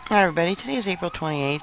Hi everybody, today is April 28th,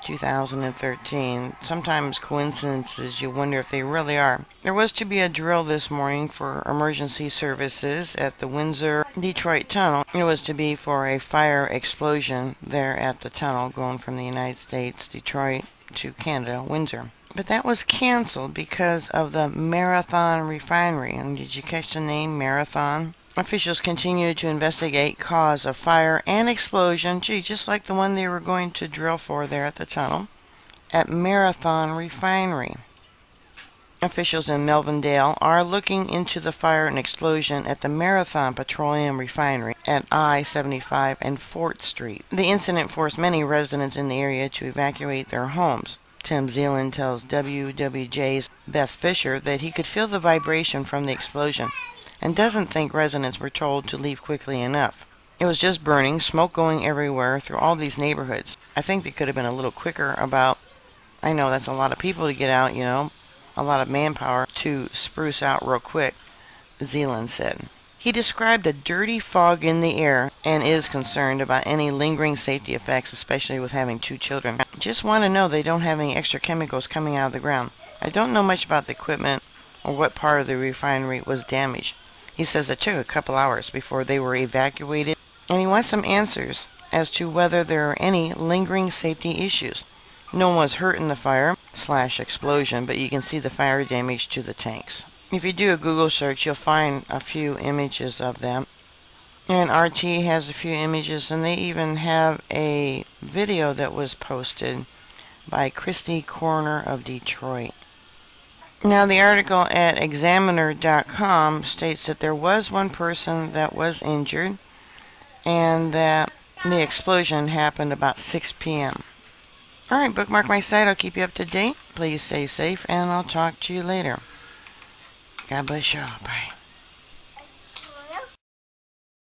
2013. Sometimes coincidences, you wonder if they really are. There was to be a drill this morning for emergency services at the Windsor-Detroit tunnel. It was to be for a fire explosion there at the tunnel going from the United States, Detroit, to Canada, Windsor. But that was canceled because of the Marathon Refinery. And did you catch the name Marathon? Officials continue to investigate cause of fire and explosion, just like the one they were going to drill for there at the tunnel, at Marathon Refinery. Officials in Melvindale are looking into the fire and explosion at the Marathon Petroleum Refinery at I-75 and 4th Street. The incident forced many residents in the area to evacuate their homes. Tim Zealand tells WWJ's Beth Fisher that he could feel the vibration from the explosion and doesn't think residents were told to leave quickly enough. It was just burning, smoke going everywhere through all these neighborhoods. I think they could have been a little quicker about, I know that's a lot of people to get out, a lot of manpower to spruce out real quick, Zealand said. He described a dirty fog in the air and is concerned about any lingering safety effects, especially with having 2 children. Just want to know they don't have any extra chemicals coming out of the ground. I don't know much about the equipment or what part of the refinery was damaged. He says it took a couple hours before they were evacuated, and he wants some answers as to whether there are any lingering safety issues. No one was hurt in the fire/explosion, but you can see the fire damage to the tanks. If you do a Google search, you'll find a few images of them. And RT has a few images, and they even have a video that was posted by Christy Corner of Detroit. Now, the article at Examiner.com states that there was one person that was injured and that the explosion happened about 6 p.m. Alright, bookmark my site. I'll keep you up to date. Please stay safe, and I'll talk to you later. God bless y'all. Bye.